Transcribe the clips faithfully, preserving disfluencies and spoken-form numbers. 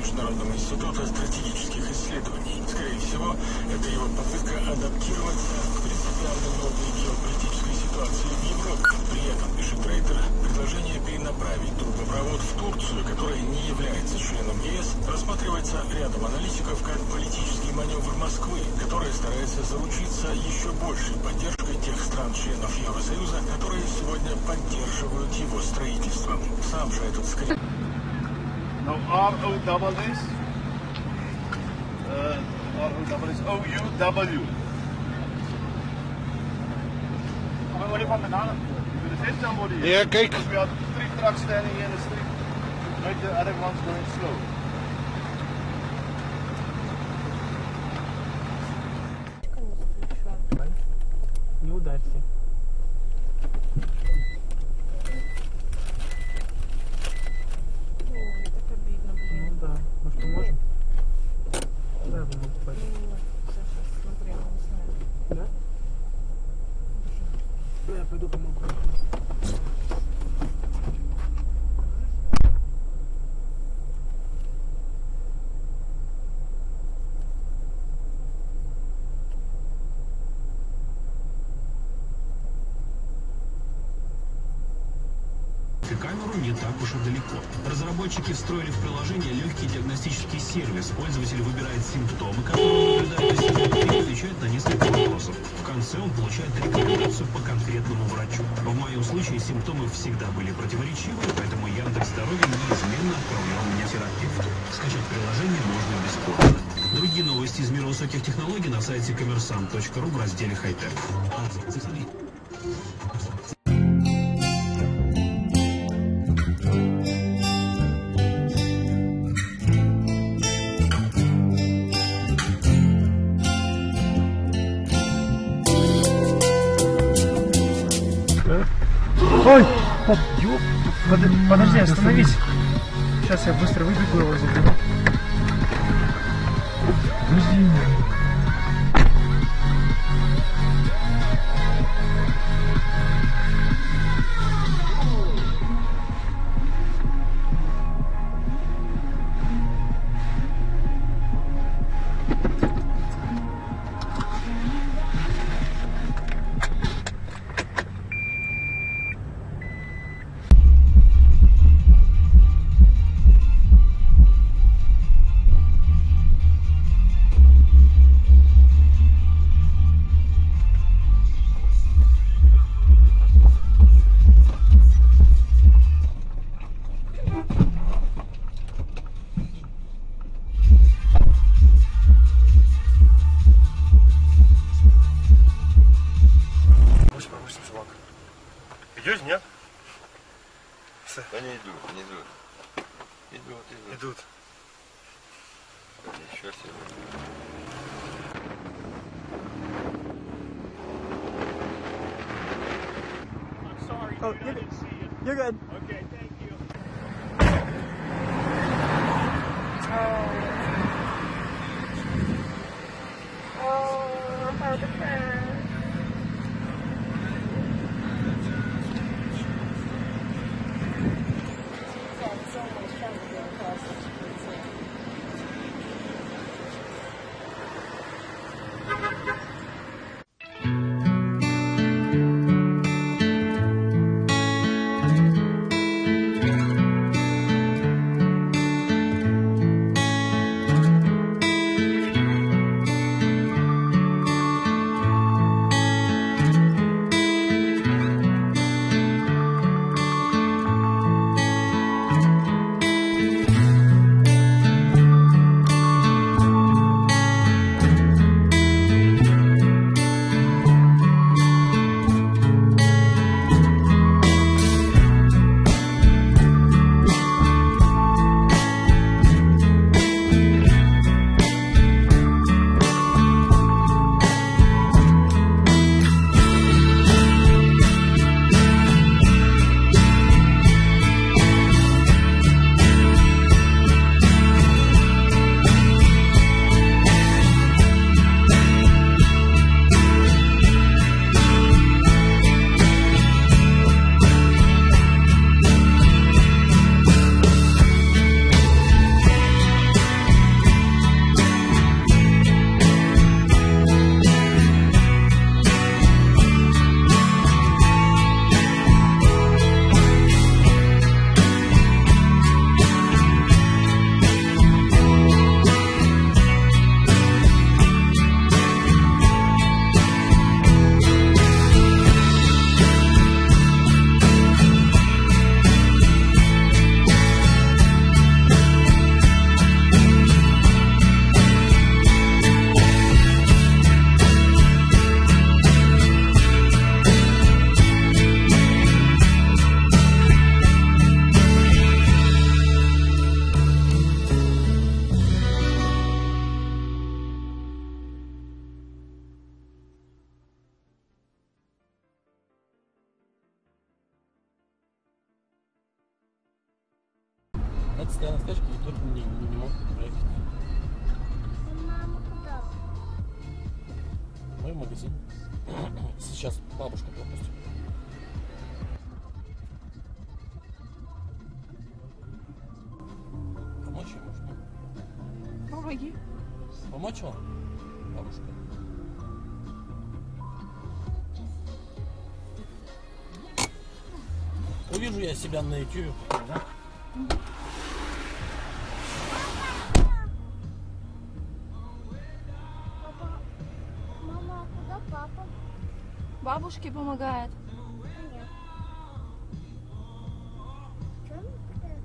Международного института стратегических исследований. Скорее всего, это его попытка адаптироваться к принципиально новой геополитической ситуации в Европе. При этом, пишет Рейтер, предложение перенаправить трубопровод в Турцию, которая не является членом ЕС, рассматривается рядом аналитиков как политический маневр Москвы, которая старается заручиться еще большей поддержкой тех стран-членов Евросоюза, которые сегодня поддерживают его строительством. Сам же этот скрипт... No, R O double S, uh, R O double S, O U W. What do you want now? There is somebody here. Yeah, kijk. We have three trucks standing in the street. Right, the other one's going slow. Не ударься. Ну да, может поможем? Да, я могу пойти. Да? Да, я пойду помогу. Камеру не так уж и далеко. Разработчики встроили в приложение легкий диагностический сервис. Пользователь выбирает симптомы, которые наблюдают за собой, и отвечает на несколько вопросов. В конце он получает рекомендацию по конкретному врачу. В моем случае симптомы всегда были противоречивы, поэтому Яндекс.Здоровье неизменно отправлял меня к терапевту. Скачать приложение можно бесплатно. Другие новости из мира высоких технологий на сайте коммерсант точка ру в разделе «Хай-тек». Ой! Под... Под... Подожди, остановись! Сейчас я быстро выбегу его заберу. Подожди. Идешь, нет? Да не идут, не идут. Идут, идут. Идут. Еще себе. Oh, you're good. You're good. Okay, thank you. Oh, how the cat. постоянно скачки и только не, не, не могут проехать. Мама куда? Мой магазин. Сейчас бабушка пропустит. Помочь ей можно? Помоги. Помочь вам, бабушка? Увижу я себя на ютубе, да? Папа. Мама, а куда папа? Бабушке помогает. Нет. Чё он такая?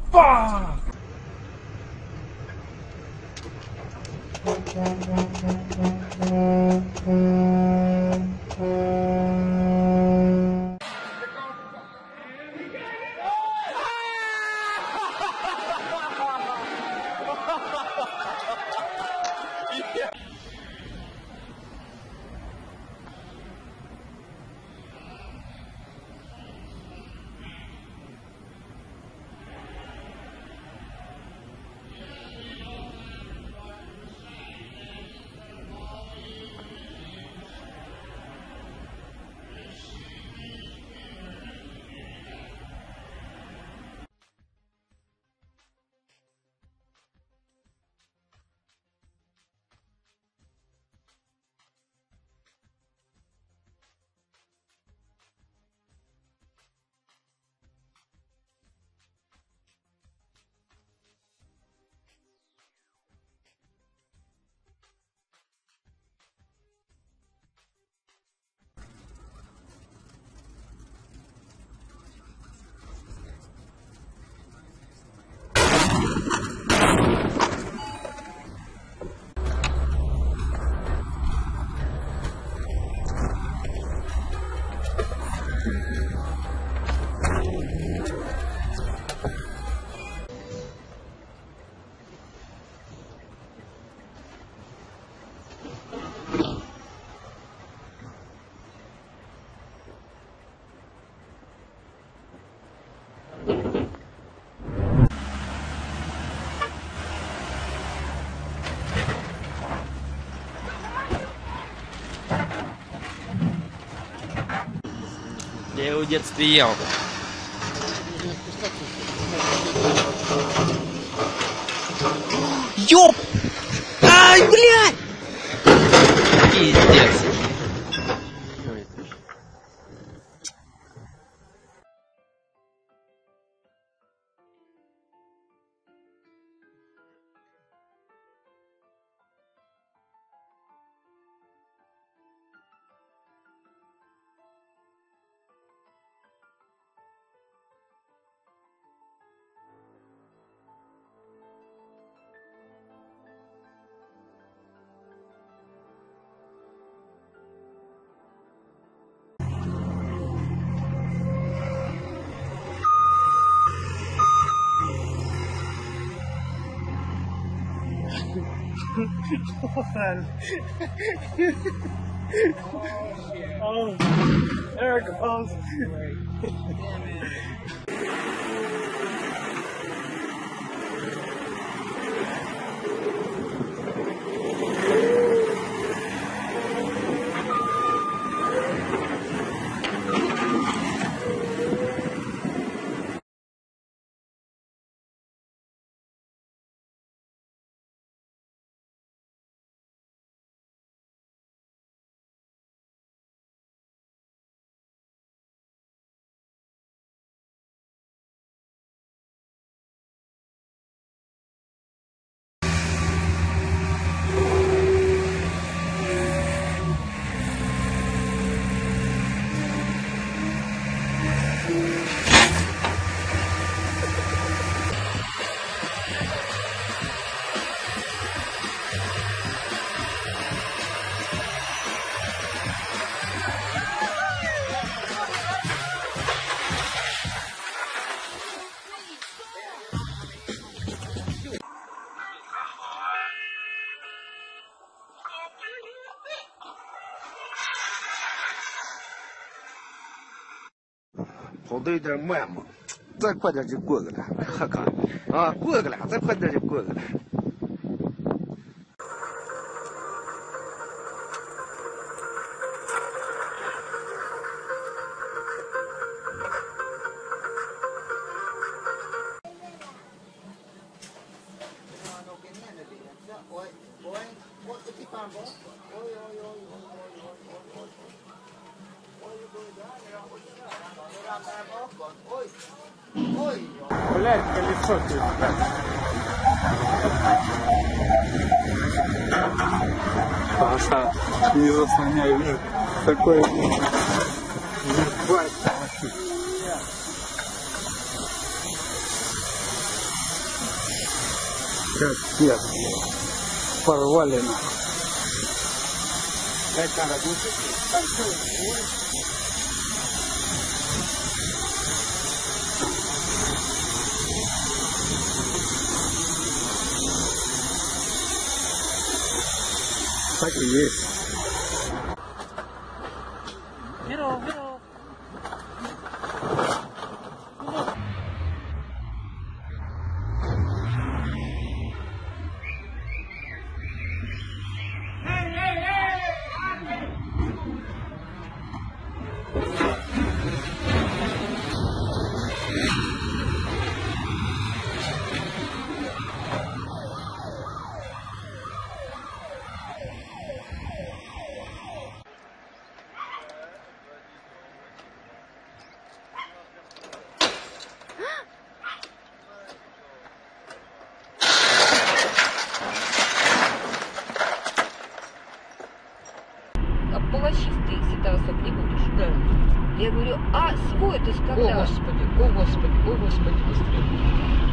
Fuck! Я его в детстве ел. Ёп! Ай, блядь! Пиздец. Oh, there it goes. 跑得有点慢嘛，再快点就过去了，看看啊，过去了，再快点就过去了。 Блядь, колесо ты. Паша, не заслоняй, блядь. Такой... Ебать. Капец. Порвали нахуй. Это надо так и есть. Вперед, вперед. Полосистый, если ты особо не будешь. Да. Я говорю, а свой ты когда? О, Господи, о, Господи, о, Господи, быстрее.